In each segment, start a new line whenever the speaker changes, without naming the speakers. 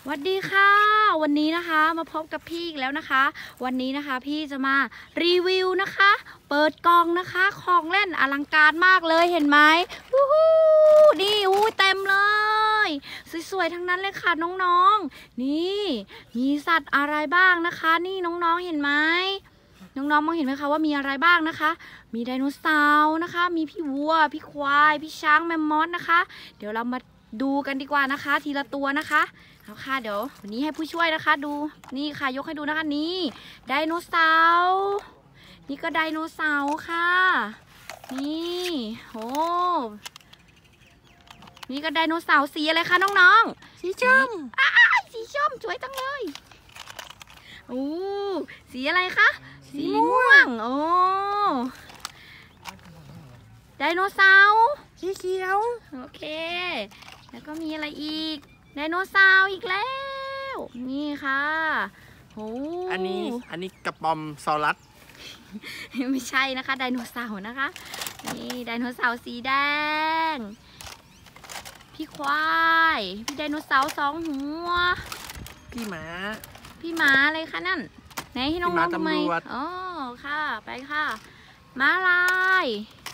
สวัสดีค่ะวันนี้นะคะมาพบกับพี่อีกแล้วนะคะวันนี้นะคะพี่จะมารีวิวนะคะเปิดกล่องนะคะของเล่นอลังการมากเลยเห็นไหมวู้ฮู้นี่เต็มเลยสวยๆทั้งนั้นเลยค่ะน้องๆนี่มีสัตว์อะไรบ้างนะคะนี่น้องๆเห็นไหมน้องๆมองเห็นไหมคะว่ามีอะไรบ้างนะคะมีไดโนเสาร์นะคะมีพี่วัวพี่ควายพี่ช้างแมมมอสนะคะเดี๋ยวเรามาดูกันดีกว่านะคะทีละตัวนะคะเอาค่ะเดี๋ยววันนี้ให้ผู้ช่วยนะคะดูนี่ค่ะยกให้ดูนะคะนี่ไดโนเสาร์นี่ก็ไดโนเสาร์ค่ะนี่โอ้นี่ก็ไดโนเสาร์สีอะไรคะน้องๆสีส้มสีส้มสวยจังเลยโอ้สีอะไรคะสีม่วงโอ้ไดโนเสาร์สีเขียวโอเคแล้วก็มีอะไรอีกไดโนเสาร์อีกแล้วนี่ค่ะโอ้
อันนี้กระป๋อมซอรัส
ไม่ใช่นะคะไดโนเสาร์นะคะนี่ไดโนเสาร์สีแดงพี่ควายพี่ไดโนเสาร์2 หัว
พี่หมา
อะไรคะนั่นไหนให้น้องๆทำไมอ๋อค่ะไปค่ะม้าลาย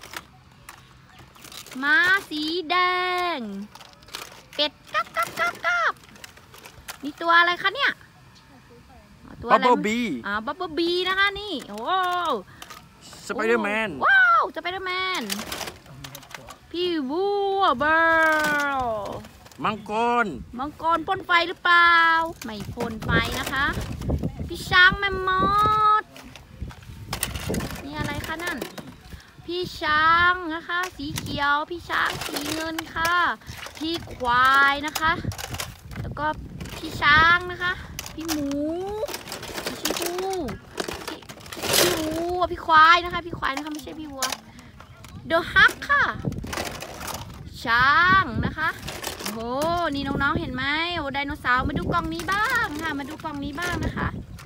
ม้าสีแดงเป็ดกับนี่ตัวอะไรคะเนี่ยตัวอะไรบับเบิ้ลบีนะคะนี่โอ้
สไปเดอร์แมน
ว้าวสไปเดอร์แมนพี่วัวเบิร์
มังกร
พ่นไฟหรือเปล่าไม่พ่นไฟนะคะพี่ช้างแมมมอสนี่อะไรคะนั่นพี่ช้างนะคะสีเขียวพี่ช้างสีเงินค่ะพี่ควายนะคะแล้วก็พี่ช้างนะคะพี่หมูพี่ชูพี่วัวพี่ควายนะคะพี่ควายนะคะไม่ใช่พี่วัวเดอะฮักค่ะช้างนะคะโอ้โหนี่น้องๆเห็นไหมโอ้ไดโนเสาร์มาดูกล่องนี้บ้างค่ะมาดูกล่องนี้บ้างนะคะ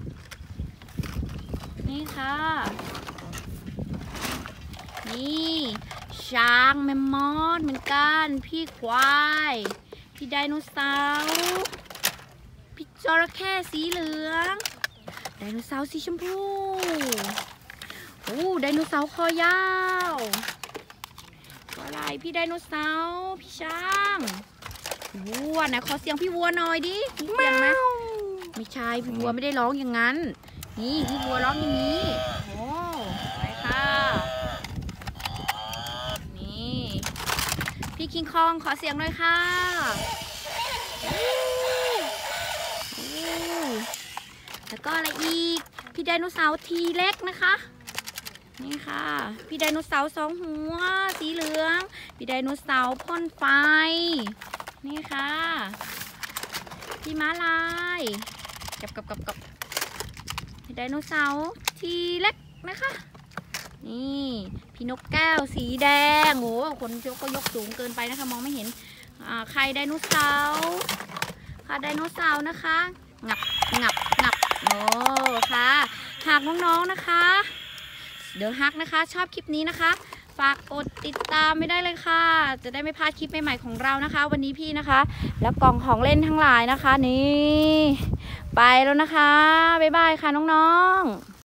นี่ค่ะนี่ช้างแมมมอสเหมือนกันพี่ควายพี่ไดโนเสาร์พี่จระเข้สีเหลืองไดโนเสาร์สีชมพูโอ้ไดโนเสาร์คอยาวอะไรพี่ไดโนเสาร์พี่ช้างวัวไหนขอเสียงพี่วัวหน่อยดิมีเสียงไหมไม่ใช่พี่วัวไม่ได้ร้องอย่างนั้นนี่พี่วัวร้องอย่างนี้โอ้ไปค่ะนี่พี่คิงคองขอเสียงหน่อยค่ะแล้วก็อะไรอีกพี่ไดโนเสาร์ทีเล็กนะคะนี่ค่ะพี่ไดโนเสาร์2 หัวสีเหลืองพี่ไดโนเสาร์พ่นไฟนี่ค่ะพี่ม้าลายกับพี่ไดโนเสาร์ทีเล็กนะคะนี่พี่นกแก้วสีแดงโอ้คนก็ยกสูงเกินไปนะคะมองไม่เห็นไข่ไดโนเสาร์ค่ะไดโนเสาร์นะคะงับโอ้ค่ะหากน้องๆนะคะเดี๋ยวฮักนะคะชอบคลิปนี้นะคะฝากกดติดตามไม่ได้เลยค่ะจะได้ไม่พลาดคลิปใหม่ๆของเรานะคะวันนี้พี่นะคะแล้วกล่องของเล่นทั้งหลายนะคะนี่ไปแล้วนะคะบ๊ายบายค่ะน้องๆ